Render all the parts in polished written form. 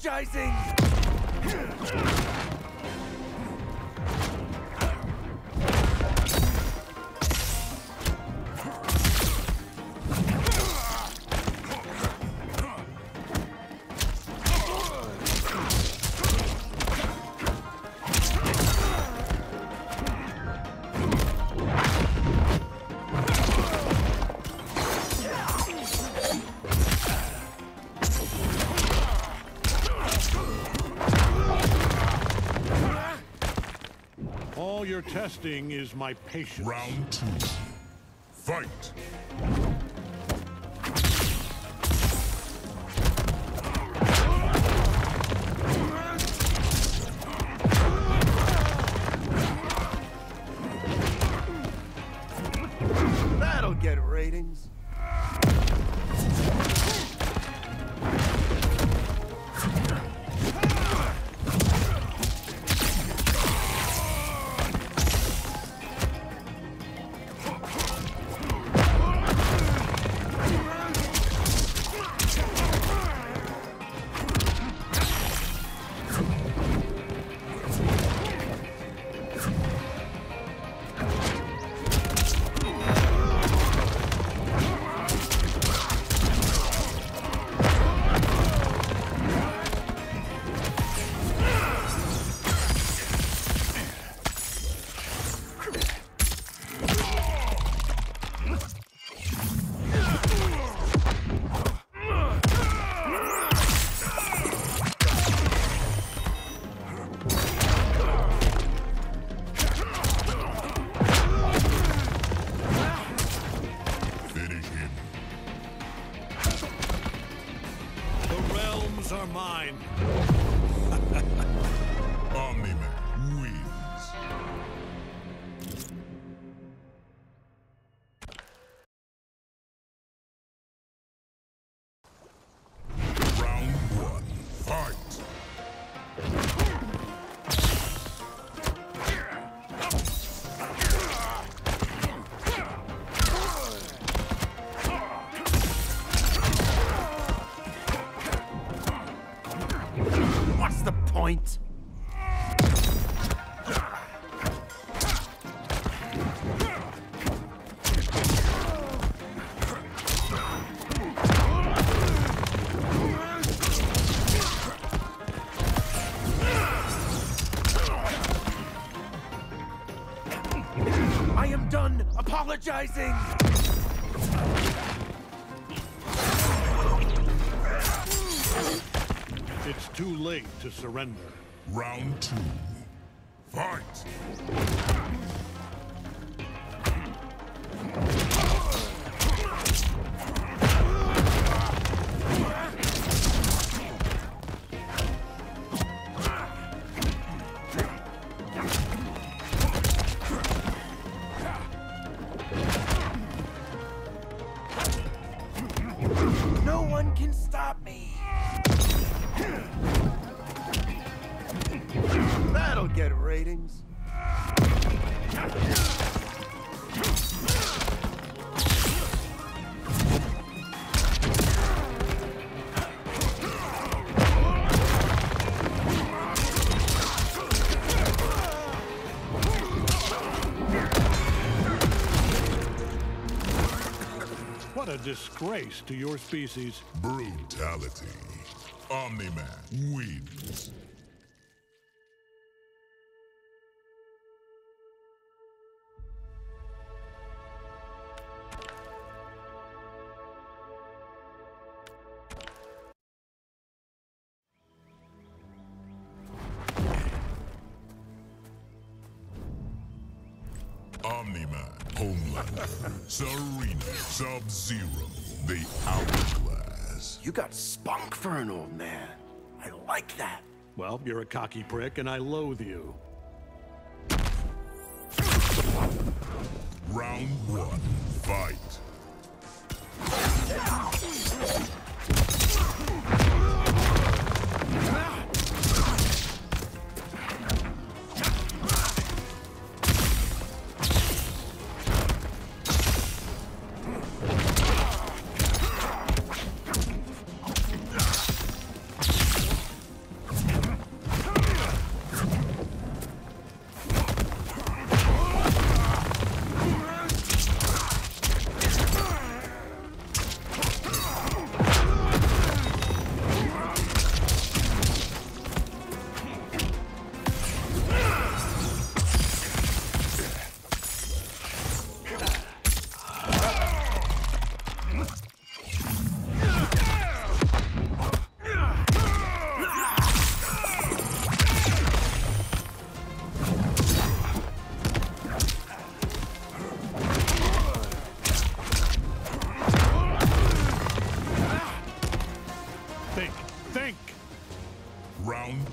apologizing! All you're testing is my patience. Round 2. Fight! That'll get ratings. Are mine. Omni-Man wins. Round 1. Fight! What's the point? I am done apologizing! It's too late to surrender. Round 2. Fight! No one can stop me! That'll get ratings. What a disgrace to your species. Brutality. Omni-Man wins. Omni-Man, Homelander, Serena, Sub-Zero, the Hourglass. You got spunk for an old man. I like that. Well, you're a cocky prick, and I loathe you. Round 1, fight.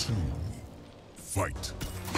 two. Fight.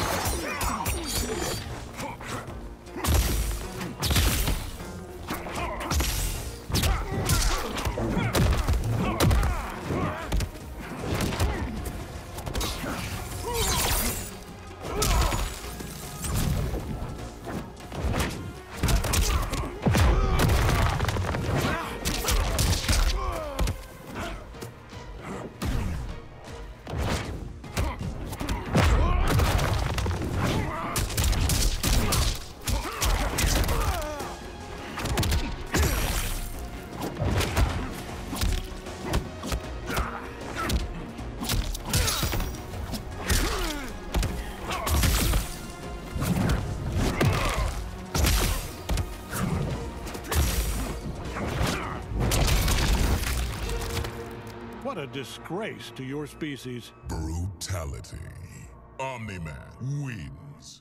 What a disgrace to your species. Brutality. Omni-Man wins.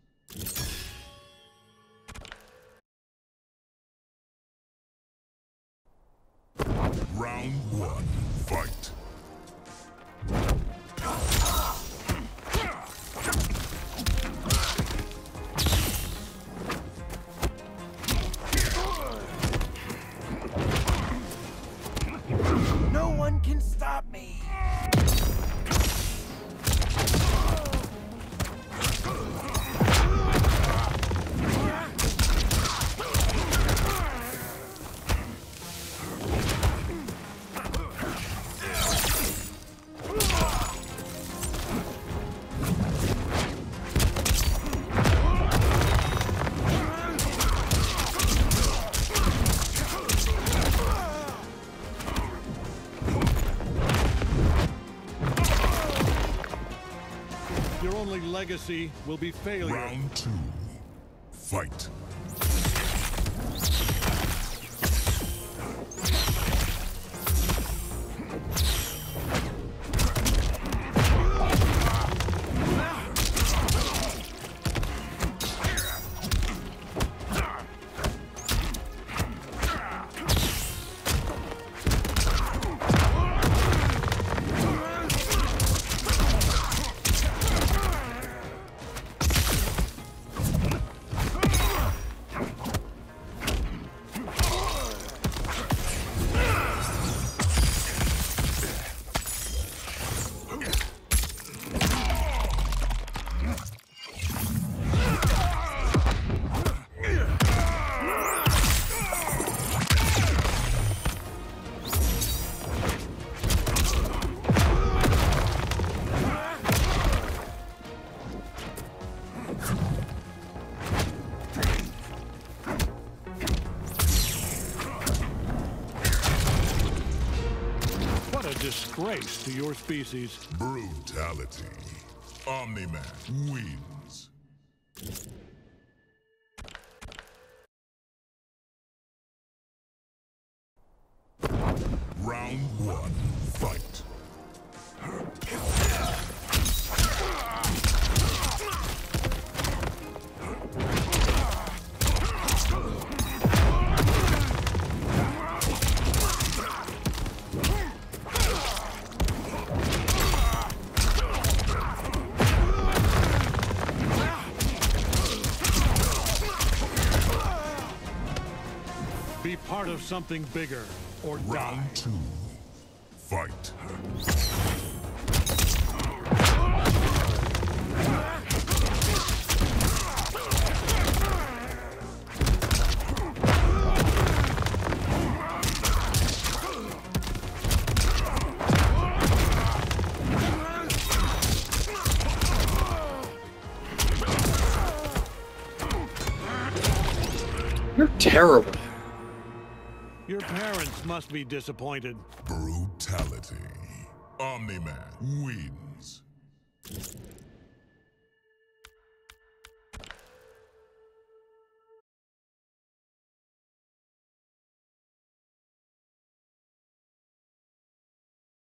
Round one, fight. No one can stop me. Your only legacy will be failure. Round two, fight. What a disgrace to your species. Brutality. Omni-Man wins. Round one, fight. Be part of something bigger, or die. Round two, fight. You're terrible. Your parents must be disappointed. Brutality. Omni-Man wins.